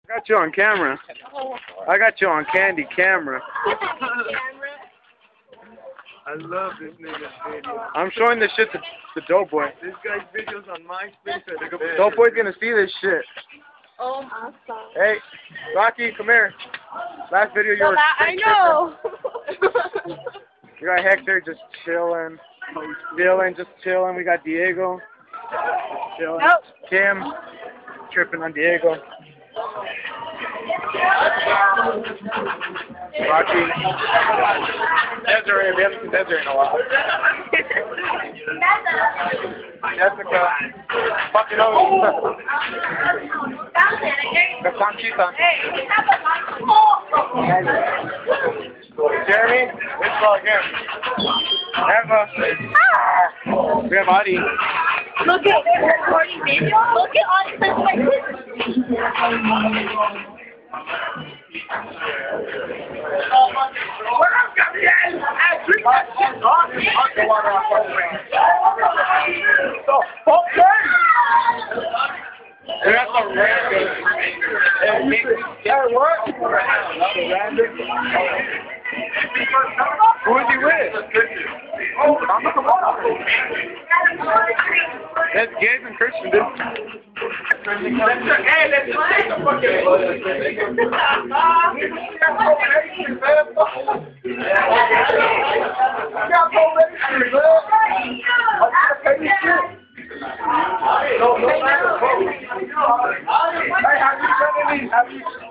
I got you on camera. I got you on candy camera. I love this nigga's video. I'm showing this shit to Dope Boy. This guy's videos on MySpace are the best. Dope Boy's gonna see this shit. Oh, awesome. Hey, Rocky, come here. Last video you were. I know. We got Hector just chilling. Dylan just chilling. We got Diego. Chilling. Nope. Kim tripping on Diego. Rocky. Desiree. We haven't seen Desiree in a while. Jessica. Fucking over. The Conchita. Jeremy. Let's go again. Eva. We have Adi. Look at they're recording video. Look at all this like this. What up, Gabriel? I drink that shit on the water off our way. The fuck, man? That's a random. That what? Who is he with? Oh, come on. That's Gabe and Christian, dude. Hey, let's take the fucking. Have you